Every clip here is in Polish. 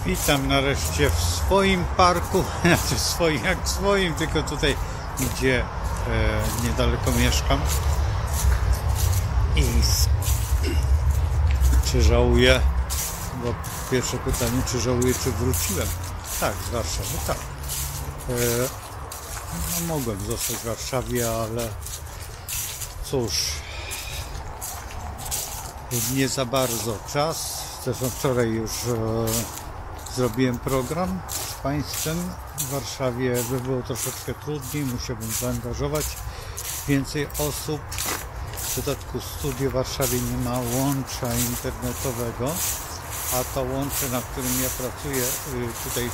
Witam nareszcie w swoim parku, znaczy swoim jak swoim, tylko tutaj, gdzie niedaleko mieszkam. I czy żałuję, bo pierwsze pytanie, czy żałuję, czy wróciłem? Tak, z Warszawy, tak. No, mogłem zostać w Warszawie, ale cóż, nie za bardzo czas. Zresztą wczoraj już zrobiłem program z Państwem. W Warszawie by było troszeczkę trudniej, musiałbym zaangażować więcej osób. W dodatku studio w Warszawie nie ma łącza internetowego, a to łącze, na którym ja pracuję tutaj,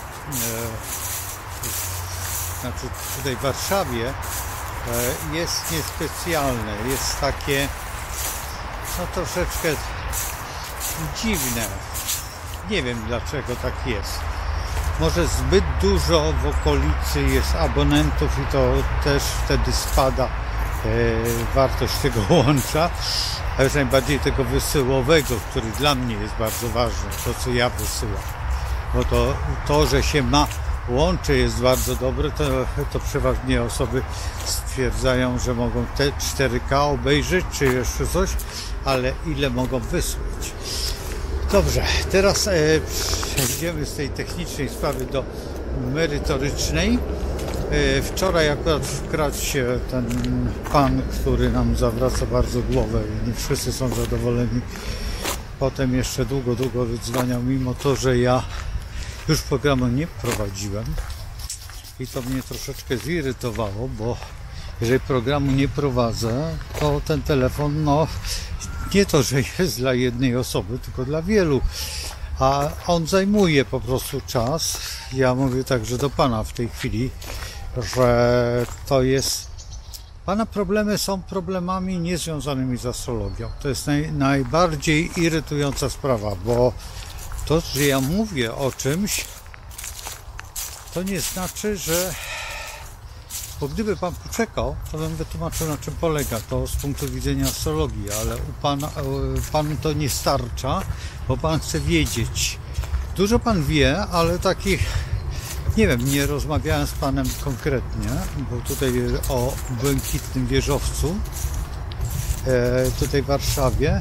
znaczy tutaj w Warszawie, jest niespecjalne, jest takie no troszeczkę dziwne. Nie wiem dlaczego tak jest. Może zbyt dużo w okolicy jest abonentów i to też wtedy spada wartość tego łącza, a już najbardziej tego wysyłowego, który dla mnie jest bardzo ważny, to co ja wysyłam. Bo to że się ma łącze jest bardzo dobre, to przeważnie osoby stwierdzają, że mogą te 4K obejrzeć czy jeszcze coś, ale ile mogą wysłać. Dobrze, teraz przejdziemy z tej technicznej sprawy do merytorycznej. Wczoraj akurat wkradł się ten pan, który nam zawraca bardzo głowę i nie wszyscy są zadowoleni. Potem jeszcze długo wydzwaniał, mimo to, że ja już programu nie prowadziłem. I to mnie troszeczkę zirytowało, bo jeżeli programu nie prowadzę, to ten telefon, no nie to, że jest dla jednej osoby, tylko dla wielu. A on zajmuje po prostu czas. Ja mówię także do Pana w tej chwili, że to jest... Pana problemy są problemami niezwiązanymi z astrologią. To jest najbardziej irytująca sprawa, bo to, że ja mówię o czymś, to nie znaczy, że... Bo gdyby Pan poczekał, to bym wytłumaczył, na czym polega to z punktu widzenia astrologii, ale u Panu to nie starcza, bo Pan chce wiedzieć. Dużo Pan wie, ale takich, nie wiem, nie rozmawiałem z Panem konkretnie, bo tutaj o błękitnym wieżowcu, tutaj w Warszawie.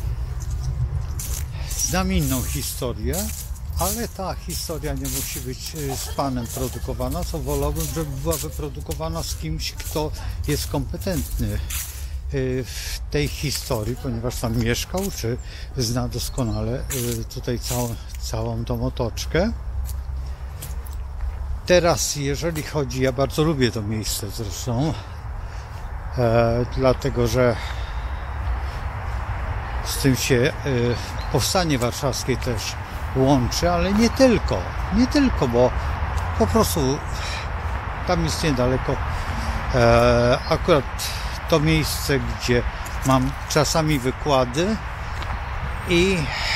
Znam inną historię, ale ta historia nie musi być z Panem produkowana, co wolałbym, żeby była wyprodukowana z kimś, kto jest kompetentny w tej historii, ponieważ tam mieszkał, czy zna doskonale tutaj całą tą otoczkę. Teraz, jeżeli chodzi, ja bardzo lubię to miejsce zresztą, dlatego, że z tym się powstanie warszawskie też łączy, ale nie tylko, bo po prostu tam jest niedaleko akurat to miejsce, gdzie mam czasami wykłady i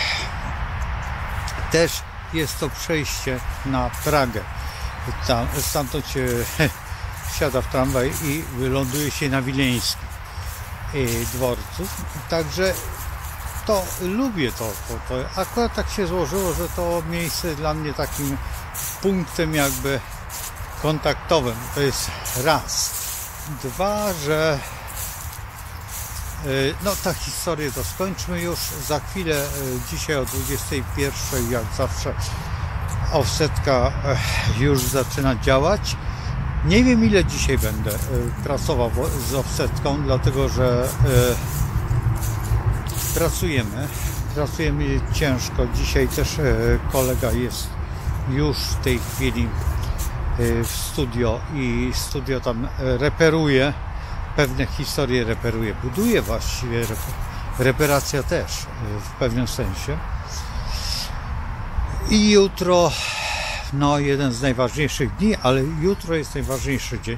też jest to przejście na Pragę. Stamtąd się wsiada w tramwaj i wyląduje się na Wileńskim dworcu. Także to lubię to. Akurat tak się złożyło, że to miejsce dla mnie takim punktem jakby kontaktowym. To jest raz. Dwa, że no ta historię to skończmy już. Za chwilę, dzisiaj o 21:00, jak zawsze offsetka już zaczyna działać. Nie wiem, ile dzisiaj będę pracował z offsetką, dlatego że pracujemy ciężko. Dzisiaj też kolega jest już w tej chwili w studio i studio tam reperuje, pewne historie buduje właściwie, reparacja też w pewnym sensie. I jutro, no jeden z najważniejszych dni, ale jutro jest najważniejszy dzień.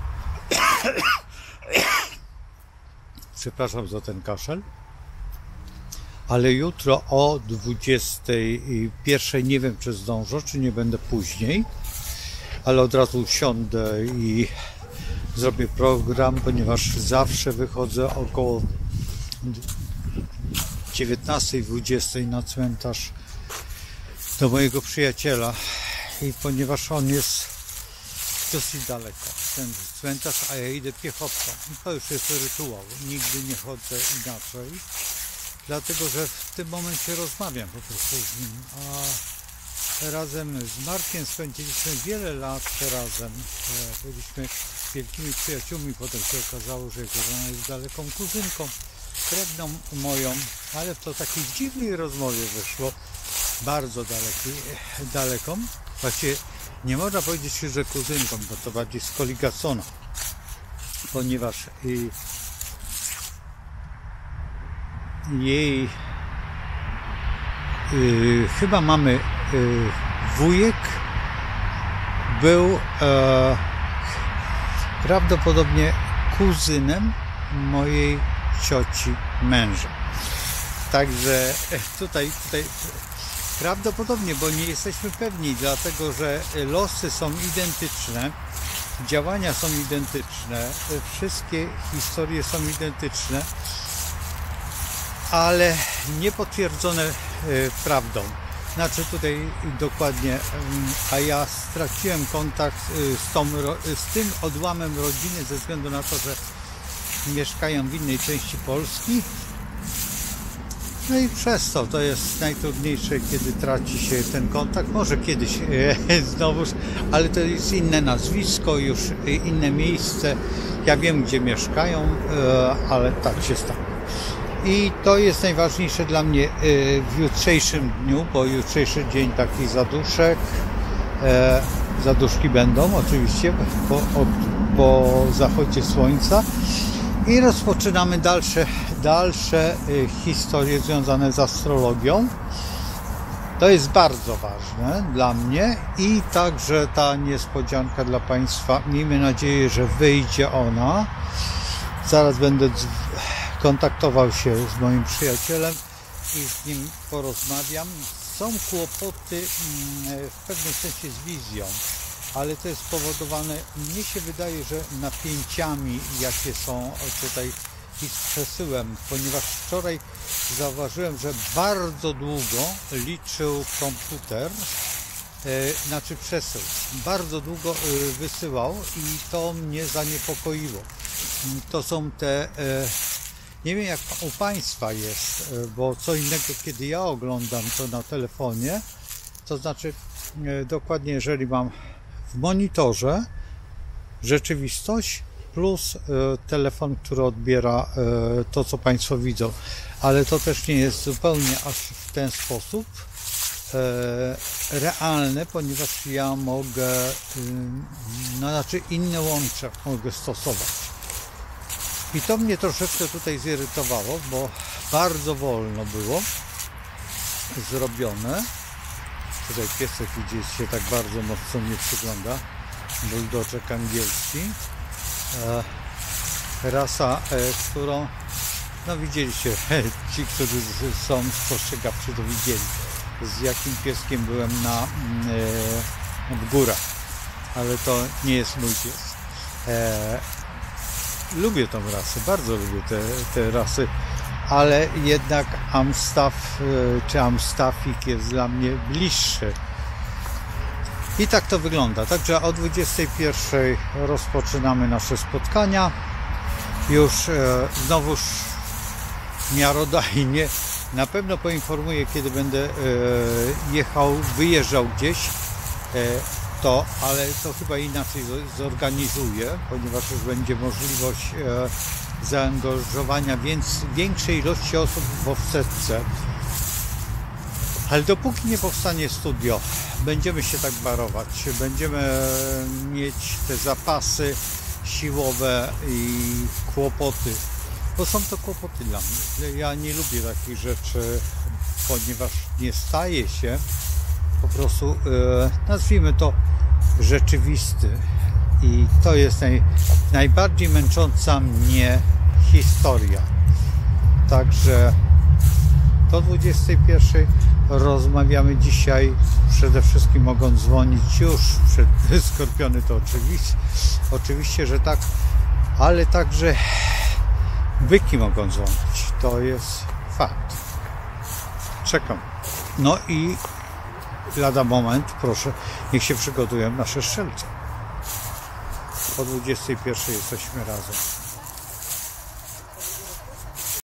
Przepraszam za ten kaszel. Ale jutro o 21:00, nie wiem czy zdążę, czy nie będę później, ale od razu siądę i zrobię program, ponieważ zawsze wychodzę około 19:20 na cmentarz do mojego przyjaciela i ponieważ on jest dosyć daleko, ten cmentarz, a ja idę piechotą. To już jest rytuał, nigdy nie chodzę inaczej, dlatego że w tym momencie rozmawiam po prostu z nim, a razem z Markiem spędziliśmy wiele lat razem, byliśmy wielkimi przyjaciółmi, potem się okazało, że jego żona jest daleką kuzynką, krewną moją, ale w to takiej dziwnej rozmowie wyszło, bardzo daleką, właściwie nie można powiedzieć, że kuzynką, bo to bardziej z Koligacona, ponieważ jej chyba mamy wujek był prawdopodobnie kuzynem mojej cioci męża. Także tutaj prawdopodobnie, bo nie jesteśmy pewni, dlatego że losy są identyczne, działania są identyczne, wszystkie historie są identyczne, ale niepotwierdzone prawdą. Znaczy tutaj dokładnie, a ja straciłem kontakt z tym odłamem rodziny ze względu na to, że mieszkają w innej części Polski. No i przez to jest najtrudniejsze, kiedy traci się ten kontakt. Może kiedyś znowuż, ale to jest inne nazwisko, już inne miejsce. Ja wiem, gdzie mieszkają, ale tak się stało. I to jest najważniejsze dla mnie w jutrzejszym dniu, bo jutrzejszy dzień taki zaduszek. Zaduszki będą oczywiście po zachodzie słońca. I rozpoczynamy dalsze historie związane z astrologią. To jest bardzo ważne dla mnie i także ta niespodzianka dla Państwa. Miejmy nadzieję, że wyjdzie ona. Zaraz będę kontaktował się z moim przyjacielem i z nim porozmawiam. Są kłopoty w pewnym sensie z wizją, ale to jest spowodowane, mnie się wydaje, że napięciami, jakie są tutaj i z przesyłem, ponieważ wczoraj zauważyłem, że bardzo długo liczył komputer, znaczy przesył, bardzo długo wysyłał i to mnie zaniepokoiło. To są te, nie wiem jak u Państwa jest, bo co innego kiedy ja oglądam to na telefonie, to znaczy dokładnie jeżeli mam w monitorze rzeczywistość plus telefon, który odbiera to, co Państwo widzą. Ale to też nie jest zupełnie aż w ten sposób realne, ponieważ ja mogę, no znaczy inne łącze mogę stosować. I to mnie troszeczkę tutaj zirytowało, bo bardzo wolno było zrobione. Tutaj piesek idzie się tak bardzo mocno nie przygląda. Bulldogek angielski. Rasa, którą no widzieliście, ci, którzy są spostrzegawczy, to widzieli, z jakim pieskiem byłem w górach. Ale to nie jest mój pies. Lubię tą rasę, bardzo lubię te rasy, ale jednak Amstaff czy Amstaffik jest dla mnie bliższy. I tak to wygląda. Także o 21:00 rozpoczynamy nasze spotkania. Już znowuż miarodajnie. Na pewno poinformuję, kiedy będę wyjeżdżał gdzieś, ale to chyba inaczej zorganizuję, ponieważ już będzie możliwość zaangażowania większej ilości osób w offsetce. Ale dopóki nie powstanie studio, będziemy się tak barować, będziemy mieć te zapasy siłowe i kłopoty, bo są to kłopoty dla mnie. Ja nie lubię takich rzeczy, ponieważ nie staje się po prostu, nazwijmy to, rzeczywisty. I to jest najbardziej męcząca mnie historia. Także do 21:00 rozmawiamy dzisiaj. Przede wszystkim mogą dzwonić już przed Skorpiony, to oczywiście, że tak, ale także byki mogą dzwonić. To jest fakt. Czekam. No i lada moment, proszę, niech się przygotują nasze strzelce. Po 21 jesteśmy razem.